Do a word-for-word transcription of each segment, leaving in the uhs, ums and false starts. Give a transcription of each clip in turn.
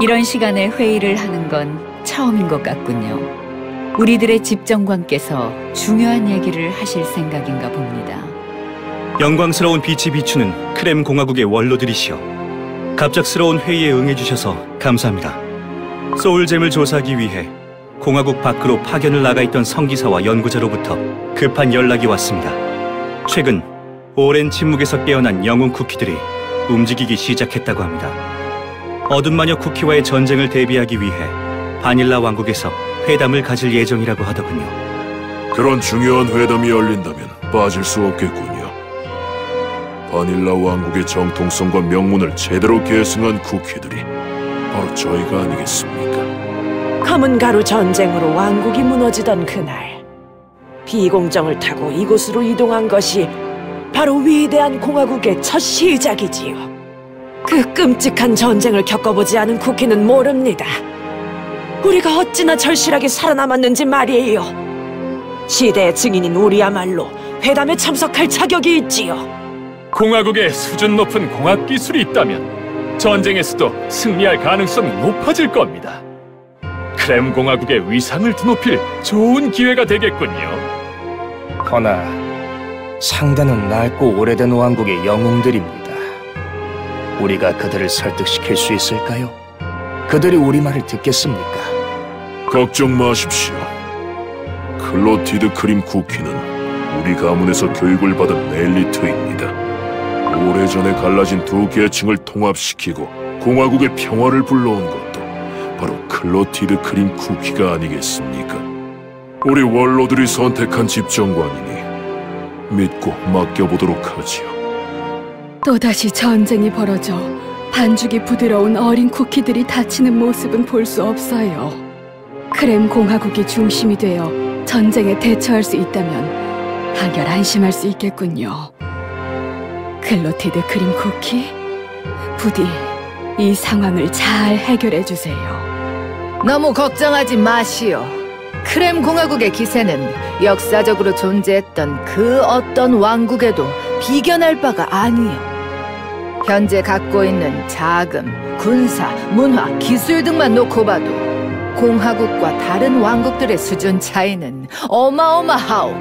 이런 시간에 회의를 하는 건 처음인 것 같군요. 우리들의 집정관께서 중요한 얘기를 하실 생각인가 봅니다. 영광스러운 빛이 비추는 크렘 공화국의 원로들이시여, 갑작스러운 회의에 응해주셔서 감사합니다. 소울잼을 조사하기 위해 공화국 밖으로 파견을 나가 있던 성기사와 연구자로부터 급한 연락이 왔습니다. 최근 오랜 침묵에서 깨어난 영웅 쿠키들이 움직이기 시작했다고 합니다. 어둠 마녀 쿠키와의 전쟁을 대비하기 위해 바닐라 왕국에서 회담을 가질 예정이라고 하더군요. 그런 중요한 회담이 열린다면 빠질 수 없겠군요. 바닐라 왕국의 정통성과 명문을 제대로 계승한 쿠키들이 바로 저희가 아니겠습니까? 검은 가루 전쟁으로 왕국이 무너지던 그날, 비공정을 타고 이곳으로 이동한 것이 바로 위대한 공화국의 첫 시작이지요. 그 끔찍한 전쟁을 겪어보지 않은 쿠키는 모릅니다. 우리가 어찌나 절실하게 살아남았는지 말이에요. 시대의 증인인 우리야말로 회담에 참석할 자격이 있지요. 공화국에 수준 높은 공학 기술이 있다면 전쟁에서도 승리할 가능성이 높아질 겁니다. 크렘 공화국의 위상을 드높일 좋은 기회가 되겠군요. 허나 상대는 낡고 오래된 왕국의 영웅들입니다. 우리가 그들을 설득시킬 수 있을까요? 그들이 우리 말을 듣겠습니까? 걱정 마십시오. 클로티드 크림 쿠키는 우리 가문에서 교육을 받은 엘리트입니다. 오래전에 갈라진 두 계층을 통합시키고 공화국의 평화를 불러온 것도 바로 클로티드 크림 쿠키가 아니겠습니까? 우리 원로들이 선택한 집정관이니 믿고 맡겨보도록 하지요. 또다시 전쟁이 벌어져 반죽이 부드러운 어린 쿠키들이 다치는 모습은 볼 수 없어요. 크렘 공화국이 중심이 되어 전쟁에 대처할 수 있다면 한결 안심할 수 있겠군요. 클로티드 크림 쿠키, 부디 이 상황을 잘 해결해 주세요. 너무 걱정하지 마시오. 크렘 공화국의 기세는 역사적으로 존재했던 그 어떤 왕국에도 비견할 바가 아니에요. 현재 갖고 있는 자금, 군사, 문화, 기술 등만 놓고 봐도 공화국과 다른 왕국들의 수준 차이는 어마어마하오.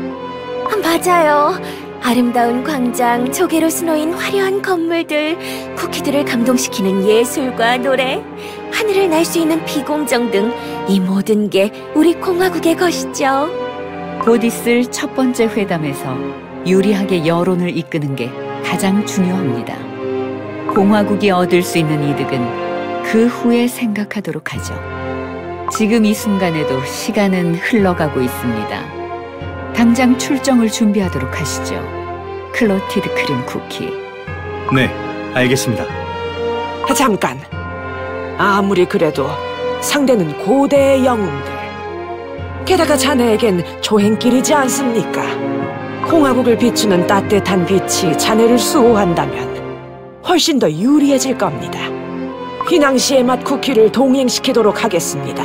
맞아요. 아름다운 광장, 조개로 수놓인 화려한 건물들, 쿠키들을 감동시키는 예술과 노래, 하늘을 날 수 있는 비공정 등 이 모든 게 우리 공화국의 것이죠. 곧 있을 첫 번째 회담에서 유리하게 여론을 이끄는 게 가장 중요합니다. 공화국이 얻을 수 있는 이득은 그 후에 생각하도록 하죠. 지금 이 순간에도 시간은 흘러가고 있습니다. 당장 출정을 준비하도록 하시죠. 클로티드 크림 쿠키. 네, 알겠습니다. 잠깐. 아무리 그래도 상대는 고대의 영웅들. 게다가 자네에겐 조행길이지 않습니까? 공화국을 비추는 따뜻한 빛이 자네를 수호한다면 훨씬 더 유리해질 겁니다. 휘낭시의 맛 쿠키를 동행시키도록 하겠습니다.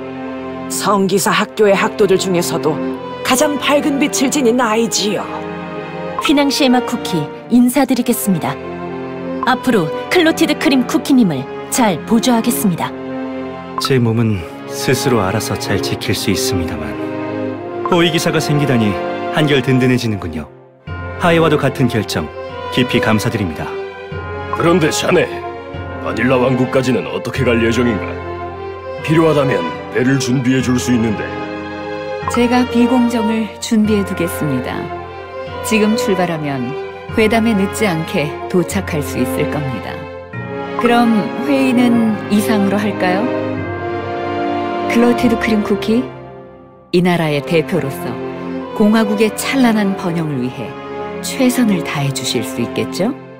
성기사 학교의 학도들 중에서도 가장 밝은 빛을 지닌 아이지요. 휘낭시의 맛 쿠키 인사드리겠습니다. 앞으로 클로티드 크림 쿠키님을 잘 보조하겠습니다. 제 몸은 스스로 알아서 잘 지킬 수 있습니다만 호위기사가 생기다니 한결 든든해지는군요. 하이와도 같은 결정 깊이 감사드립니다. 그런데 자네, 바닐라 왕국까지는 어떻게 갈 예정인가? 필요하다면 배를 준비해 줄 수 있는데. 제가 비공정을 준비해 두겠습니다. 지금 출발하면 회담에 늦지 않게 도착할 수 있을 겁니다. 그럼 회의는 이상으로 할까요? 클로티드 크림 쿠키, 이 나라의 대표로서 공화국의 찬란한 번영을 위해 최선을 다해 주실 수 있겠죠?